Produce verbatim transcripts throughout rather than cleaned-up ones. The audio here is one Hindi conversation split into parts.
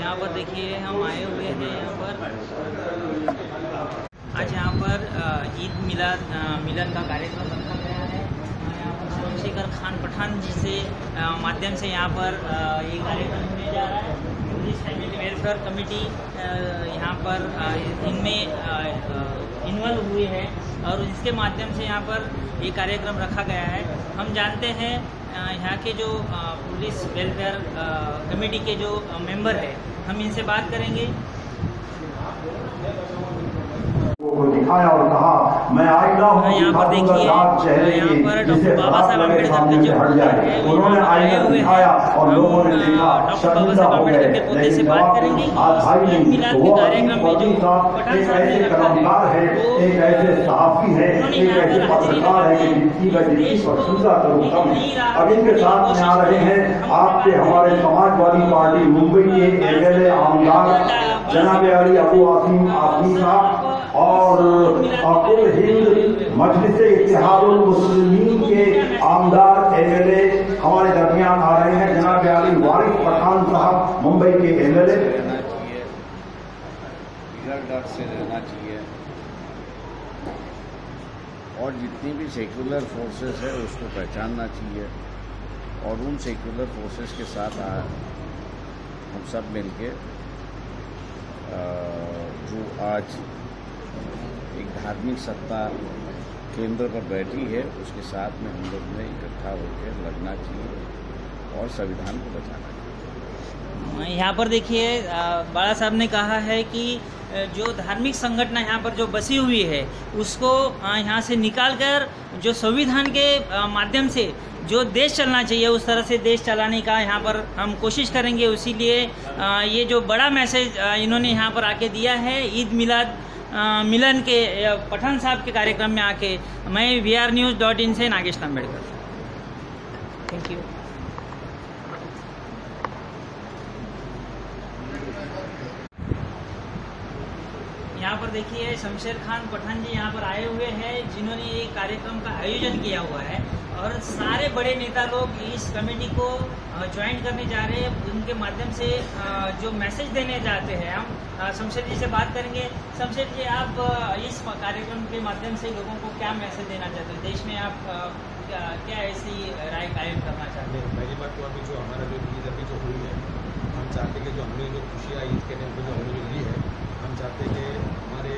यहाँ पर देखिए हम आए हुए हैं यहाँ पर आज यहाँ पर ईद मिलाद मिलन का कार्यक्रम रखा गया है। यहाँ पर शमशेर खान पठान जी से माध्यम से यहाँ पर ये कार्यक्रम होने जा रहा है। पुलिस फैमिली वेलफेयर कमेटी यहाँ पर इनमें इन्वॉल्व हुई है और इसके माध्यम से यहाँ पर ये कार्यक्रम रखा गया है। हम जानते हैं यहाँ के जो पुलिस वेलफेयर कमेटी के जो मेंबर है, हम इनसे बात करेंगे। दिखाया और कहा मैं आईना हूँ, यहाँ पर देखिए यहाँ पर डॉक्टर बाबा साहब अम्बेडकर के जो है उन्होंने आए हुए हैं और लोगों ने देखा डॉक्टर बाबा साहब अम्बेडकर के पोते से बात करेंगे। ईद मिलाद के कार्यक्रम में जो पठान साहब ने रखा है वो एक ऐसे सहाफी है, एक ऐसे पत्रकार है कि जिसकी मैं जिसकी प्रशंसा करूँ कम। अब इनके साथ में आ रहे हैं आपके हमारे समाजवादी पार्टी मुंबई के एमएलए आमदार जनाब अली अबू आसिम आसिम साहब और कुल हिंद मजलिस इत्तेहादुल मुस्लिमीन के आमदार एमएलए हमारे दरमियान आ रहे हैं। जनाब अली वारिस पठान साहब मुंबई के एमएलए। डर से रहना चाहिए और जितनी भी सेक्युलर फोर्सेस है उसको पहचानना चाहिए और उन सेक्युलर फोर्सेस के साथ हम सब मिलके जो आज एक धार्मिक सत्ता केंद्र पर बैठी है उसके साथ में हम लोग ने इकट्ठा होकर लड़ना चाहिए और संविधान को बचाना चाहिए। यहाँ पर देखिए बाला साहब ने कहा है कि जो धार्मिक संगठन यहाँ पर जो बसी हुई है उसको यहाँ से निकालकर जो संविधान के माध्यम से जो देश चलना चाहिए उस तरह से देश चलाने का यहाँ पर हम कोशिश करेंगे। इसीलिए ये जो बड़ा मैसेज इन्होंने यहाँ पर आके दिया है ईद मिलाद मिलन के पठान साहब के कार्यक्रम में आके। मैं V R news dot in से नागेश अम्बेडकर। Thank you. यहाँ पर देखिए शमशेर खान पठान जी यहाँ पर आए हुए हैं जिन्होंने ये कार्यक्रम का आयोजन किया हुआ है और सारे बड़े नेता लोग इस कमेटी को ज्वाइन करने जा रहे हैं। उनके माध्यम से जो मैसेज देने जाते हैं हम शमशेर जी से बात करेंगे। शमशेर जी, आप इस कार्यक्रम के माध्यम से लोगों को क्या मैसेज देना चाहते हैं? देश में आप क्या, क्या ऐसी राय कायम करना चाहते हैं? पहली बात तो अभी जो हमारा जो ईद अभी जो हुई है, हम चाहते हैं कि जो हमने जो खुशियाँ ईद के टाइम पर जो हमने जो ली है, हम चाहते हैं कि हमारे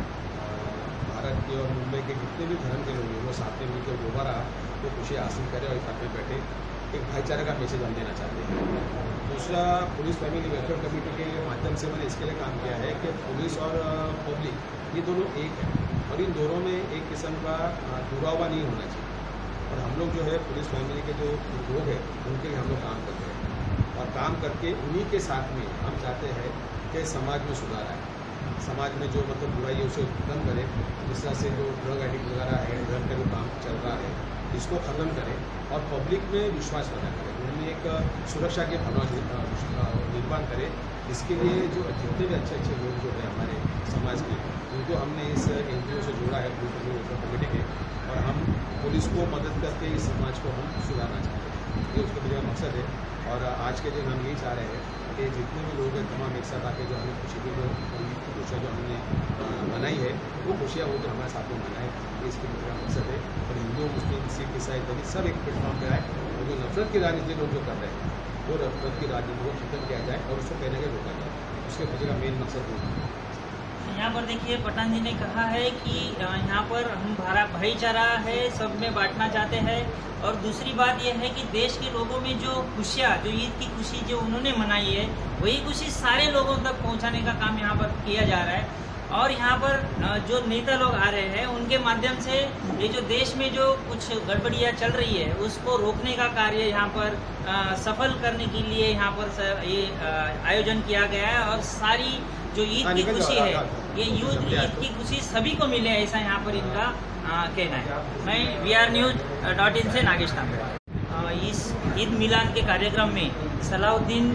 भारत के और मुंबई के जितने भी धर्म के लोग हैं वो साथ में मिलकर दोबारा वो खुशियाँ हासिल करें और साथ में बैठे एक भाईचारे का मैसेज हम देना चाहते हैं। दूसरा, पुलिस फैमिली वेलफेयर कमेटी के माध्यम से मैंने इसके लिए काम किया है कि पुलिस और पब्लिक ये दोनों एक है और इन दोनों में एक किस्म का दुरावा नहीं होना चाहिए। और हम लोग जो है पुलिस फैमिली के जो लोग हैं उनके लिए हम लोग काम करते हैं और काम करके उन्हीं के साथ में हम चाहते हैं कि समाज में सुधार आए, समाज में जो मतलब बुराई है उसे खत्म करें। जिस तरह से जो ड्रग एडिक्ट वगैरह है, ड्रग का जो काम चल रहा है इसको खत्म करें और पब्लिक में विश्वास पैदा करें, उनमें एक सुरक्षा के भावना निर्माण करें। इसके लिए जो जितने भी अच्छे अच्छे लोग जो हैं हमारे समाज के, उनको हमने इस एन जी ओ से जोड़ा है पुलिस वेलफेयर कमेटी के, और हम पुलिस को मदद करके इस समाज को हम सुधारना चाहते हैं। ये उसका मेरा मकसद है और आज के दिन हम यही चाह रहे हैं कि जितने भी लोग हैं तमाम एक साथ आके जो हमने खुशी की जो खुशियाँ जो हमने मनाई है वो खुशियाँ वो जो हमारे साथ में मनाए, ये इसके मेरा मकसद है। और हिंदू मुस्लिम सिख ईसाई दलित सब एक प्लेटफॉर्म पर आए और जो नफरत की राजनीति लोग जो कर रहे हैं वो नफरत की राजनीति को खत्म किया जाए और उसको कहने का रोका जाए, उसके पीछे का मेन मकसद वो है। यहाँ पर देखिए पठान जी ने कहा है कि यहाँ पर हम भारा भाईचारा है सब में बांटना चाहते हैं और दूसरी बात यह है कि देश के लोगों में जो खुशियाँ, जो ईद की खुशी जो उन्होंने मनाई है वही खुशी सारे लोगों तक पहुँचाने का काम यहाँ पर किया जा रहा है। और यहाँ पर जो नेता लोग आ रहे हैं उनके माध्यम से ये जो देश में जो कुछ गड़बड़ियाँ चल रही है उसको रोकने का कार्य यहाँ पर आ, सफल करने के लिए यहाँ पर ये आयोजन किया गया है। और सारी जो ईद की खुशी है ये यूथ ईद की खुशी सभी को मिले, ऐसा यहाँ पर इनका आ, कहना है। मैं V R news dot in से नागेश अम्बेडकर। इस ईद मिलान के कार्यक्रम में सलाउद्दीन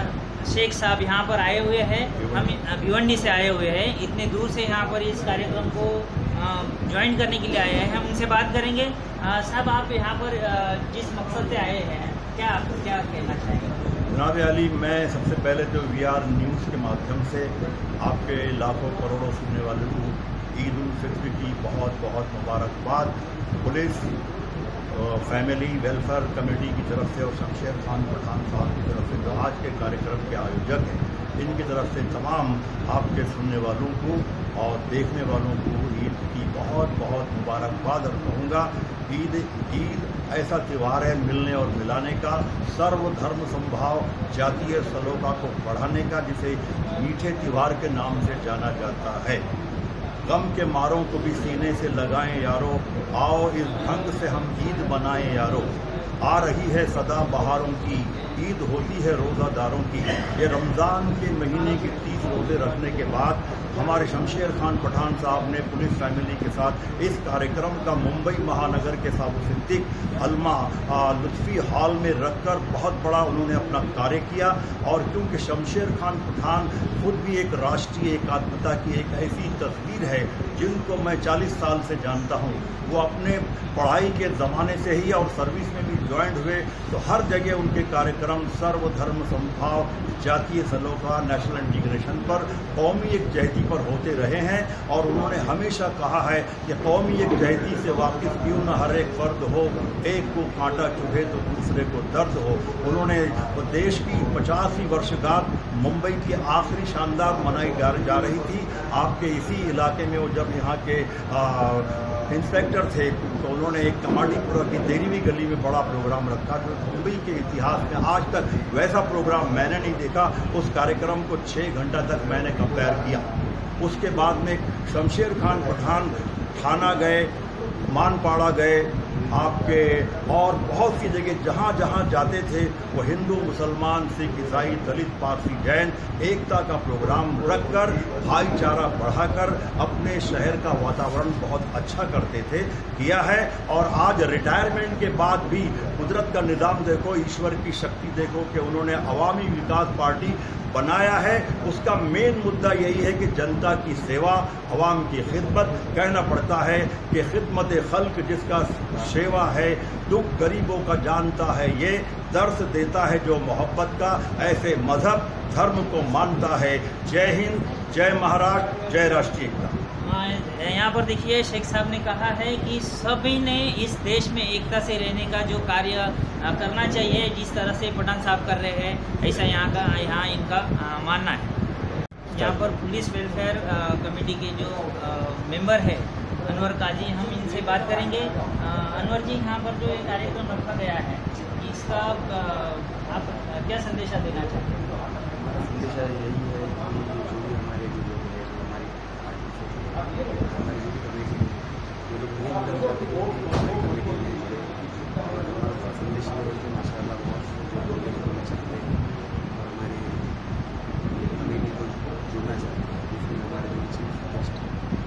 शेख साहब यहाँ पर आए हुए हैं, हम भिवंडी से आए हुए हैं, इतने दूर से यहाँ पर इस कार्यक्रम को ज्वाइन करने के लिए आए हैं। हम उनसे बात करेंगे। साहब, आप यहाँ पर जिस मकसद से आए हैं क्या क्या कहना चाहेंगे? जनाब अली, मैं सबसे पहले तो वी आर न्यूज़ के माध्यम से आपके लाखों करोड़ों सुनने वालों को ईद उल फित्र की बहुत बहुत मुबारकबाद पुलिस, फैमिली वेलफेयर कमेटी की तरफ से और शमशेर खान पठान साहब की तरफ से जो आज के कार्यक्रम के आयोजक हैं, इनकी तरफ से तमाम आपके सुनने वालों को और देखने वालों को ईद की बहुत बहुत मुबारकबाद। और कहूँगा ईद ईद ऐसा त्यौहार है मिलने और मिलाने का, सर्वधर्म समभाव जातीय सलोखा को बढ़ाने का, जिसे मीठे त्यौहार के नाम से जाना जाता है। गम के मारों को भी सीने से लगाएं यारो, आओ इस ढंग से हम ईद मनाएं यारो। आ रही है सदा बहारों की ईद, होती है रोज़ादारों की। ये रमज़ान के महीने की तीस रोज़े रखने के बाद हमारे शमशेर खान पठान साहब ने पुलिस फैमिली के साथ इस कार्यक्रम का मुंबई महानगर के साबु सिद्दीक अलमा लुत्फ़ी हॉल में रखकर बहुत बड़ा उन्होंने अपना कार्य किया। और क्योंकि शमशेर खान पठान खुद भी एक राष्ट्रीय एकात्मता की एक ऐसी तस्वीर है जिनको मैं चालीस साल से जानता हूँ, वो अपने पढ़ाई के ज़माने से ही और सर्विस में भी ज्वाइंट हुए, तो हर जगह उनके कार्यक्रम सर्वधर्म समभाव, जातीय सलोखा, नेशनल इंटीग्रेशन पर, कौमी एकजहती पर होते रहे हैं। और उन्होंने हमेशा कहा है कि कौमी एकजहती से वाकिफ क्यों न हर एक फर्द हो, एक को कांटा चुभे तो दूसरे को दर्द हो। उन्होंने देश की पचासवीं वर्षगांठ मुंबई की आखिरी शानदार मनाई जा रही थी, आपके इसी इलाके में वो जब यहाँ के आ, इंस्पेक्टर थे, तो उन्होंने एक कमाटीपुरा की तेरहवीं गली में बड़ा प्रोग्राम रखा जो मुंबई के इतिहास में आज तक वैसा प्रोग्राम मैंने नहीं देखा। उस कार्यक्रम को छः घंटा तक मैंने कंपेयर किया। उसके बाद में शमशेर खान पठान थाना गए, मानपाड़ा गए, आपके और बहुत सी जगह जहाँ जहाँ जाते थे वो हिंदू, मुसलमान, सिख, ईसाई, दलित, पारसी, जैन एकता का प्रोग्राम रखकर भाईचारा बढ़ाकर अपने शहर का वातावरण बहुत अच्छा करते थे, किया है। और आज रिटायरमेंट के बाद भी कुदरत का निज़ाम देखो, ईश्वर की शक्ति देखो कि उन्होंने अवामी विकास पार्टी बनाया है। उसका मेन मुद्दा यही है कि जनता की सेवा, अवाम की खिदमत। कहना पड़ता है कि खिदमत खल्क जिसका सेवा है, दुख गरीबों का जानता है, ये दर्स देता है जो मोहब्बत का, ऐसे मजहब धर्म को मानता है। जय हिंद, जय महाराष्ट्र, जय राष्ट्रीय एकता। यहाँ पर देखिए शेख साहब ने कहा है कि सभी ने इस देश में एकता से रहने का जो कार्य करना चाहिए, जिस तरह से पठान साहब कर रहे हैं, ऐसा यहाँ का यहाँ इनका मानना है। यहाँ पर पुलिस वेलफेयर कमेटी के जो मेंबर है अनवर काजी, हम इनसे बात करेंगे। अनवर जी, यहाँ पर जो ये कार्यक्रम रखा गया है, इसका आप क्या संदेशा देना चाहते हैं? संदेशा यही है कि जो भी हमारे जो लोग हैं, जो हमारी पार्टी से हमारी जो भी कमेटी जो लोग नहीं मिलना चाहते हमारी कमेटी में जुड़े, और हमारा संदेश ये है कि माशाल्लाह बहुत जो लोग जुड़ना चाहते हैं और हमारी कमेटी को जुड़ना चाहते हैं, जिसमें हमारे जो चीफ गेस्ट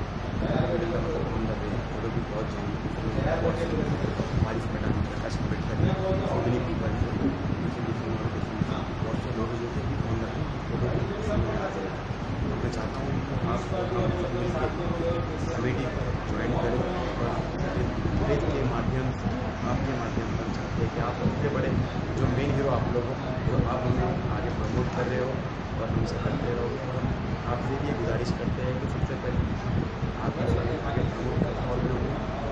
मतलब मोहम्मद है वो लोग भी बहुत जाएंगे, हमारी मैडम प्रकाश अम्बेडकर है, पीपल बहुत से लोग जो थे मैं चाहता हूँ कि आप कमेटी ज्वाइन करें और प्रेस के माध्यम से, आपके माध्यम से हम चाहते हैं कि आप सबसे बड़े जो मेन हीरो आप लोग हो, जो आप हमें आगे प्रमोट कर रहे हो और हमसे करते रहो। और आपसे ये गुजारिश करते हैं कि सबसे पहले आप आगे प्रमोट करें और लोग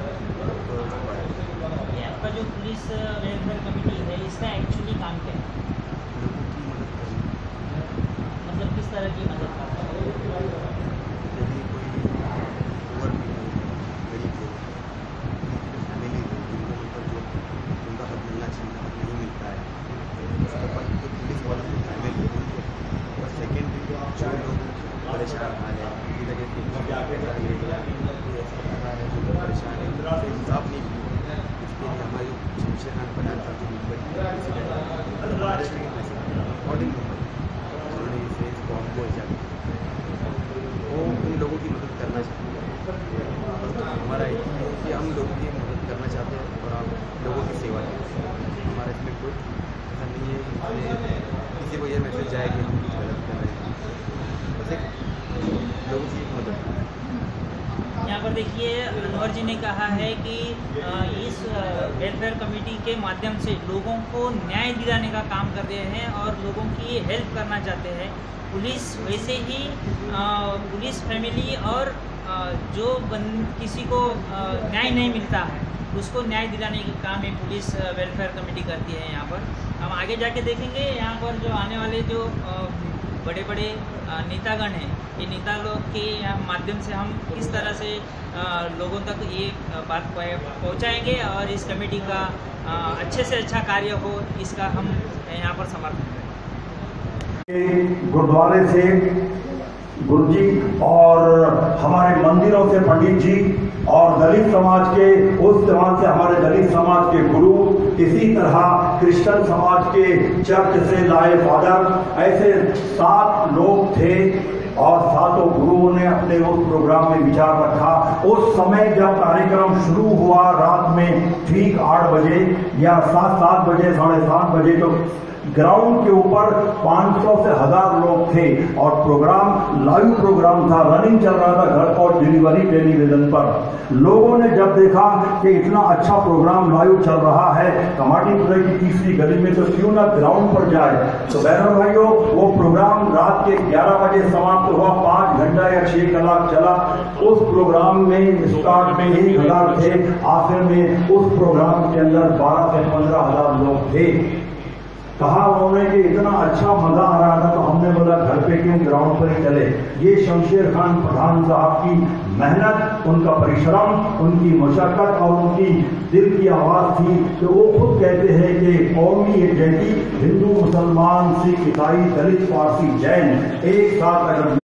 आपका जो पुलिस वेलफेयर कमेटी है, इसका एक्चुअली काम क्या है? लोगों की मदद करना। मतलब किस तरह की मदद करता है? यदि कोई ओवर भी हो, गरीब हो, फैमिली हो, जिनको मतलब जो उनका हक मिलना चाहिए, हक नहीं मिलता है, उसके बाद जो पुलिस वालों की फैमिली है उनको। और सेकेंड जो लोग परेशान आ जाए, किसी जगह से पैसा ले लिया, कोई ऐसा पता है जो लोग परेशान है, उनसे इंसाफ नहीं मिलता, इसके लिए हमारे शमशेर खान पठान साहब जो मुंबई महाराष्ट्र के प्रेसिडेंट अकॉर्डिंग उन्होंने इसे फॉर्म को इजाज़त दी, वो उन लोगों की मदद करना चाहते हैं। हमारा यही है कि हम लोगों की मदद करना चाहते हैं और आप लोगों की सेवा करते हैं। हमारे इसमें कोई ऐसा नहीं है कि किसी को ये मैसेज जाए कि हम कुछ गलत कर रहे हैं, बस एक लोगों की मदद। यहाँ पर देखिए अनवर जी ने कहा है कि इस वेलफेयर कमेटी के माध्यम से लोगों को न्याय दिलाने का काम कर रहे हैं और लोगों की हेल्प करना चाहते हैं। पुलिस वैसे ही पुलिस फैमिली और जो बन किसी को न्याय नहीं मिलता है उसको न्याय दिलाने का काम है पुलिस वेलफेयर कमेटी करती है। यहाँ पर हम आगे जाके देखेंगे यहाँ पर जो आने वाले जो बड़े बड़े नेतागण हैं, ये नेता लोग के माध्यम से हम किस तरह से लोगों तक ये बात पहुंचाएंगे और इस कमेटी का अच्छे से अच्छा कार्य हो, इसका हम यहाँ पर समर्थन करें। गुरुद्वारे से गुरुजी और हमारे मंदिरों से पंडित जी और दलित समाज के उस तरह से हमारे दलित समाज के गुरु, इसी तरह क्रिश्चियन समाज के चर्च से लाए फादर, ऐसे सात लोग थे और सातों गुरुओं ने अपने उस प्रोग्राम में विचार रखा। उस समय जब कार्यक्रम शुरू हुआ रात में ठीक आठ बजे या सात सात बजे साढ़े सात बजे तो ग्राउंड के ऊपर पाँच सौ से हजार लोग थे और प्रोग्राम लाइव प्रोग्राम था, रनिंग चल रहा था घर और डिलीवरी टेलीविजन पर। लोगों ने जब देखा कि इतना अच्छा प्रोग्राम लाइव चल रहा है कमाटीपुरा की तीसरी गली में, तो क्यों ना ग्राउंड पर जाए। तो बहनों भाइयों, वो प्रोग्राम रात के ग्यारह बजे समाप्त हुआ, पाँच घंटा या छह कलाक चला। उस प्रोग्राम में स्टार्ट में एक हजार थे, आखिर में उस प्रोग्राम के अंदर बारह से पंद्रह हजार लोग थे। कहा उन्होंने कि इतना अच्छा मजा आ रहा था तो हमने बोला घर पे क्यों ग्राउंड पर ही चले। ये शमशेर खान पठान साहब की मेहनत, उनका परिश्रम, उनकी मशक्कत और उनकी दिल की आवाज थी। तो वो खुद कहते हैं कि कौमी एक जैसी हिंदू, मुसलमान, सिख, ईसाई, दलित, पारसी, जैन एक साथ अगर